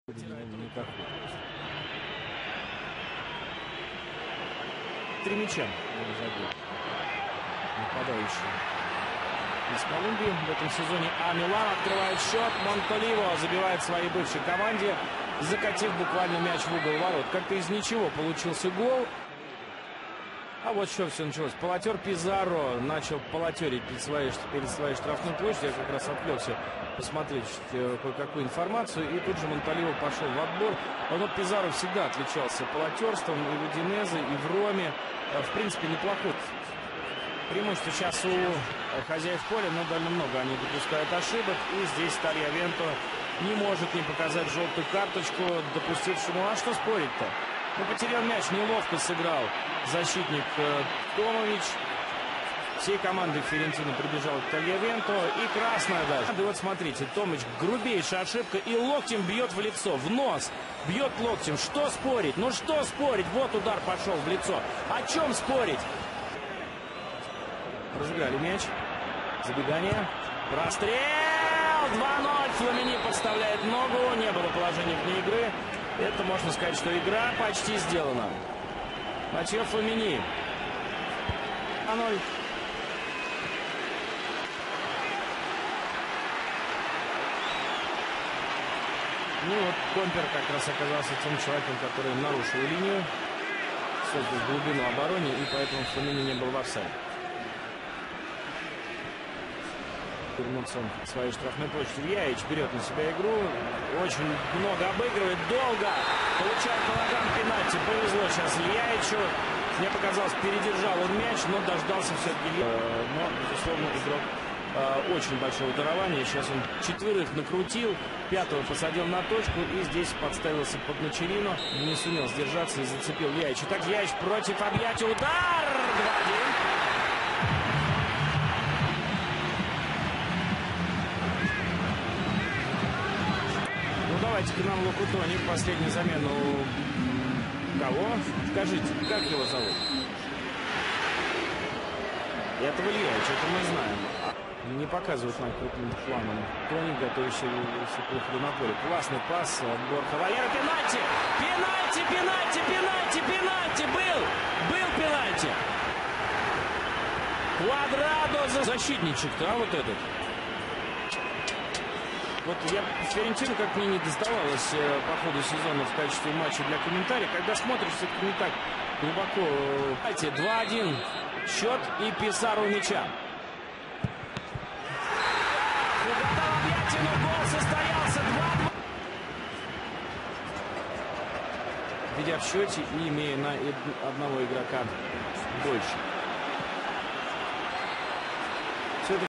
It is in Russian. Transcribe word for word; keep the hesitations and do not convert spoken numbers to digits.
Никакой. Три мяча забил нападающий из Колумбии в этом сезоне. А Милан открывает счет. Монтоливо забивает своей бывшей команде, закатив буквально мяч в угол ворот. Как-то из ничего получился гол. А вот что все началось. Полотер Пизарро начал полотерить перед своей, перед своей штрафной площадью. Я как раз отвлекся посмотреть кое-какую информацию. И тут же Монтоливо пошел в отбор. Но Пизарро всегда отличался полотерством и в Удинезе, и в Роме. В принципе, неплохо. Преимущество сейчас у хозяев поля, но довольно много они допускают ошибок. И здесь Таgliavento не может не показать желтую карточку допустившему. А что спорить-то? Ну, потерял мяч, неловко сыграл защитник э, Томович. Всей командой Фиорентины прибежал к Таgliavento. И красная даже. И вот смотрите, Томович, грубейшая ошибка. И локтем бьет в лицо, в нос. Бьет локтем. Что спорить? Ну что спорить? Вот удар пошел в лицо. О чем спорить? Разыграли мяч. Забегание. Прострел. два ноль. Фламини подставляет ногу. Не было положения вне игры. Это можно сказать, что игра почти сделана. Матчо Фламини. два ноль. Ну вот Компер как раз оказался тем человеком, который нарушил линию. Создал глубину обороны, и поэтому Фламини не был в офсайде. Вернуться к своей штрафной площади. Яич берет на себя игру. Очень много обыгрывает. Долго получает по ногам пенальти. Повезло сейчас Яичу. Мне показалось, передержал он мяч, но дождался все-таки. Но, безусловно, игрок э, очень большого дарования. Сейчас он четверых накрутил. Пятого посадил на точку. И здесь подставился под Ночерино. Не сумел сдержаться и зацепил Яич. Итак, Яич против объятия. Удар! два один. Давайте к нам Локутони. Последнюю замену кого? Скажите, как его зовут? Этого Ильича, это мы знаем. Не показывают нам крупным планом. Тони, готовящий к выходу на поле. Классный пас. Отбор Кавальеро. Пенальти! Пенальти! Пенальти! Пенальти! Пенальти! Был! Был пенальти! Квадрадо за защитничек-то, а вот этот. Вот я Фиорентину, как мне не доставалось э, по ходу сезона в качестве матча для комментариев. Когда смотришь, все-таки не так глубоко. Знаете, два один счет и Пизарро у мяча. Угадал объятие, но гол состоялся. два два. Ведя в счете и имея на одного игрока больше.